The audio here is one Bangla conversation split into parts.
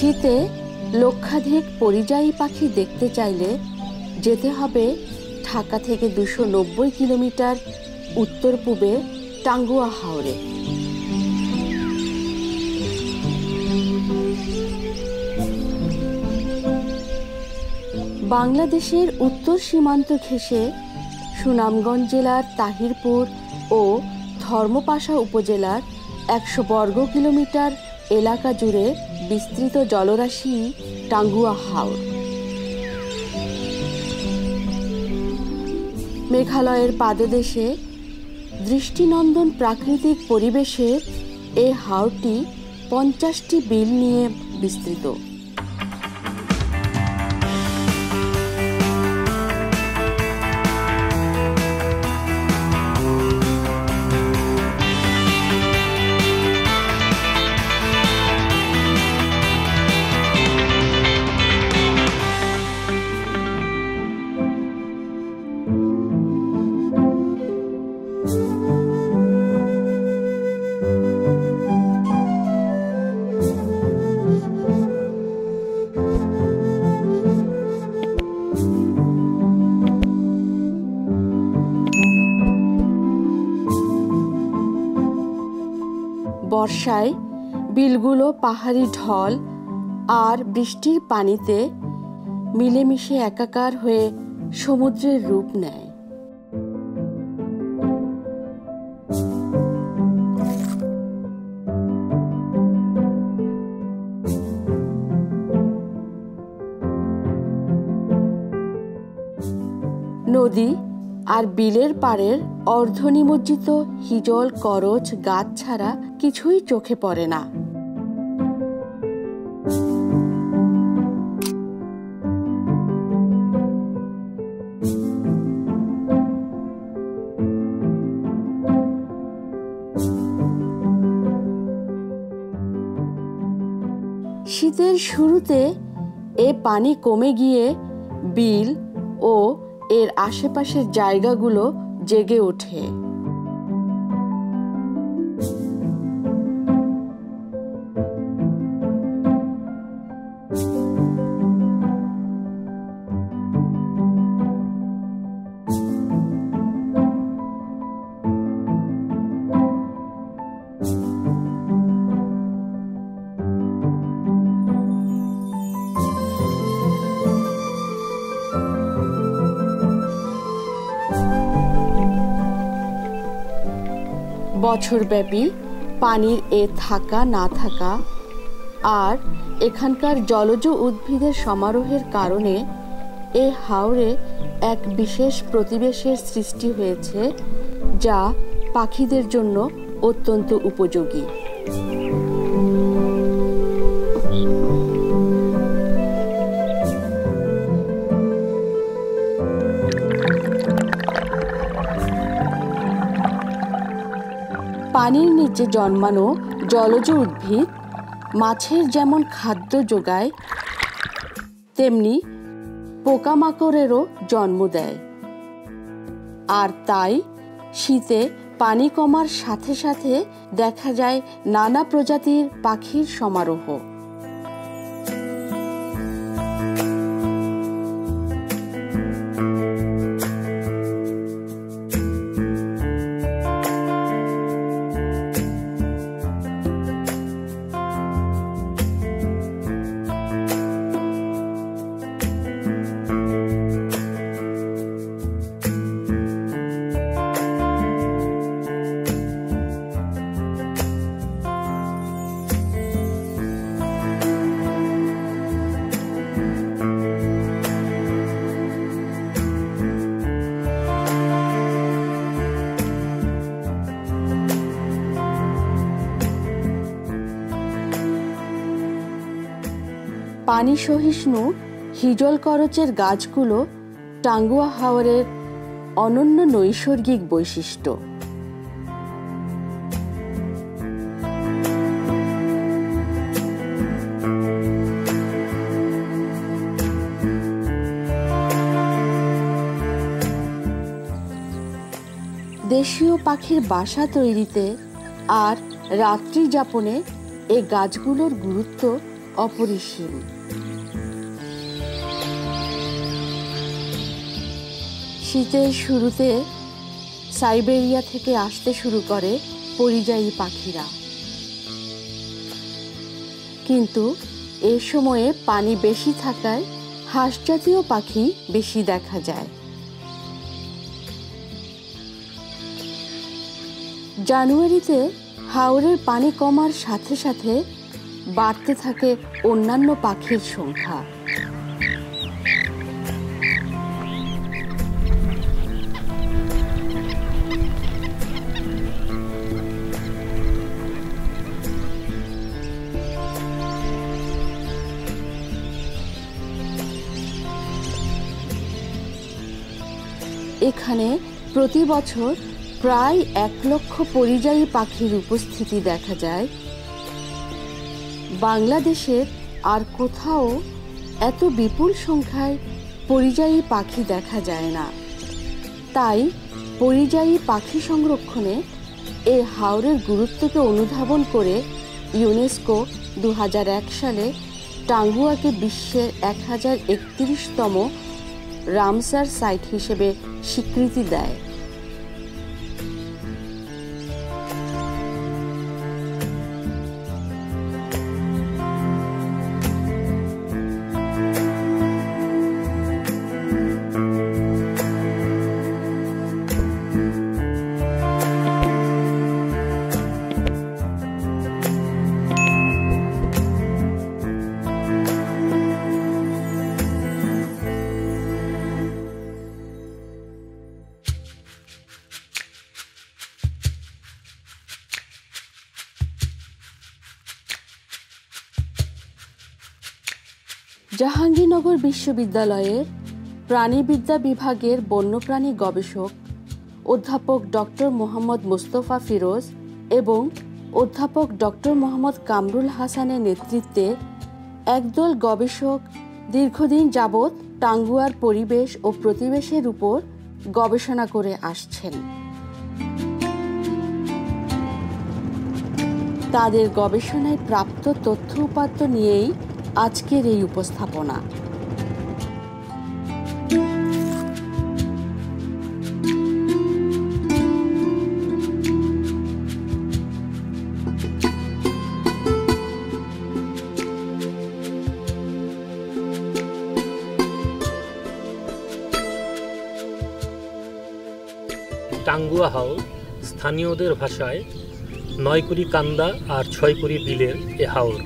শীতে লক্ষাধিক পরিযায়ী পাখি দেখতে চাইলে যেতে হবে ঢাকা থেকে 290 কিলোমিটার উত্তর পূবে টাঙ্গুয়া হাওরে। বাংলাদেশের উত্তর সীমান্ত ঘেঁষে সুনামগঞ্জ জেলার তাহিরপুর ও ধর্মপাশা উপজেলার 100 বর্গ কিলোমিটার এলাকা জুড়ে বিস্তৃত জলরাশি টাঙ্গুয়া হাওর। মেঘালয়ের পাদদেশে দৃষ্টিনন্দন প্রাকৃতিক পরিবেশে এই হাওরটি 50টি বিল নিয়ে বিস্তৃত। বর্ষায় বিলগুলো পাহাড়ি ঢল আর বৃষ্টির পানিতে মিলেমিশে একাকার হয়ে সমুদ্রের রূপ নেয়। নদী আর বিলের পাড়ের অর্ধনিমজ্জিত হিজল করচ গাছ ছাড়া কিছুই চোখে পড়ে না। শীতের শুরুতে এ পানি কমে গিয়ে বিল ও এর আশেপাশের জায়গাগুলো জেগে ওঠে। বছরব্যাপী পানির এ থাকা না থাকা আর এখানকার জলজ উদ্ভিদের সমারোহের কারণে এ হাওরে এক বিশেষ প্রতিবেশের সৃষ্টি হয়েছে, যা পাখিদের জন্য অত্যন্ত উপযোগী। পানির নিচে জন্মানো জলজ উদ্ভিদ মাছের যেমন খাদ্য যোগায়, তেমনি পোকামাকড়েরও জন্ম দেয়। আর তাই শীতে পানি কমার সাথে সাথে দেখা যায় নানা প্রজাতির পাখির সমারোহ। পানি সহিষ্ণু হিজল করচের গাছগুলো টাঙ্গুয়া হাওরের অনন্য নৈসর্গিক বৈশিষ্ট্য। দেশীয় পাখির বাসা তৈরিতে আর রাত্রি যাপনে এই গাছগুলোর গুরুত্ব অপরিসীম। শীতের শুরুতে সাইবেরিয়া থেকে আসতে শুরু করে পরিযায়ী পাখিরা, কিন্তু এ সময়ে পানি বেশি থাকায় হাঁস জাতীয় পাখি বেশি দেখা যায়। জানুয়ারিতে হাওরের পানি কমার সাথে সাথে বাড়তে থাকে অন্যান্য পাখির সংখ্যা। এখানে প্রতি বছর প্রায় 1 লক্ষ পরিযায়ী পাখির উপস্থিতি দেখা যায়। বাংলাদেশের আর কোথাও এত বিপুল সংখ্যায় পরিযায়ী পাখি দেখা যায় না। তাই পরিযায়ী পাখি সংরক্ষণে এই হাওরের গুরুত্বকে অনুধাবন করে ইউনেস্কো 2001 সালে টাঙ্গুয়াকে বিশ্বের 1031তম রামসার সাইট হিসেবে স্বীকৃতি দেয়। জাহাঙ্গীরনগর বিশ্ববিদ্যালয়ের প্রাণীবিদ্যা বিভাগের বন্যপ্রাণী গবেষক অধ্যাপক ডক্টর মোহাম্মদ মোস্তফা ফিরোজ এবং অধ্যাপক ডক্টর মোহাম্মদ কামরুল হাসানের নেতৃত্বে একদল গবেষক দীর্ঘদিন যাবৎ টাঙ্গুয়ার পরিবেশ ও প্রতিবেশের উপর গবেষণা করে আসছেন। তাদের গবেষণায় প্রাপ্ত তথ্য উপাত্ত নিয়েই আজকের এই উপস্থাপনা। টাঙ্গুয়া হাওর স্থানীয়দের ভাষায় 9 কুড়ি কান্দা আর 6 কুড়ি বিলের এ হাওর।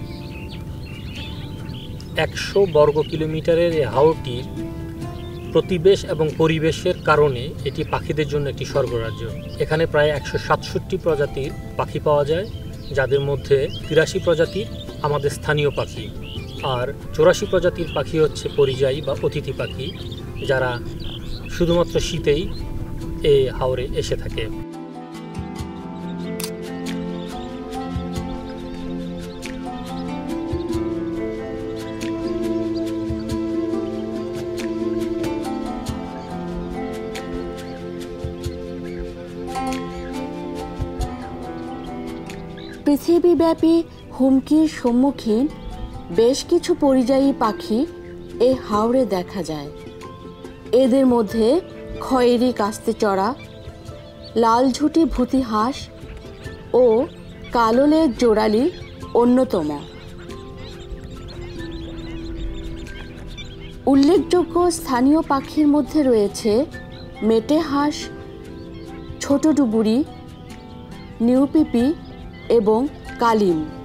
100 বর্গ কিলোমিটারের এই হাওরটির প্রতিবেশ এবং পরিবেশের কারণে এটি পাখিদের জন্য একটি স্বর্গরাজ্য। এখানে প্রায় 167 প্রজাতির পাখি পাওয়া যায়, যাদের মধ্যে 83 প্রজাতির আমাদের স্থানীয় পাখি আর 84 প্রজাতির পাখি হচ্ছে পরিযায়ী বা অতিথি পাখি, যারা শুধুমাত্র শীতেই এই হাওরে এসে থাকে। পৃথিবীব্যাপী হুমকির সম্মুখীন বেশ কিছু পরিযায়ী পাখি এই হাওরে দেখা যায়। এদের মধ্যে খয়েরি কাস্তে চড়া, লাল ঝুঁটি ভূতি হাঁস ও কালোলের জোড়ালি অন্যতম। উল্লেখযোগ্য স্থানীয় পাখির মধ্যে রয়েছে মেটে হাঁস, ছোট ডুবুরি, নিউপিপি এবং কালিম।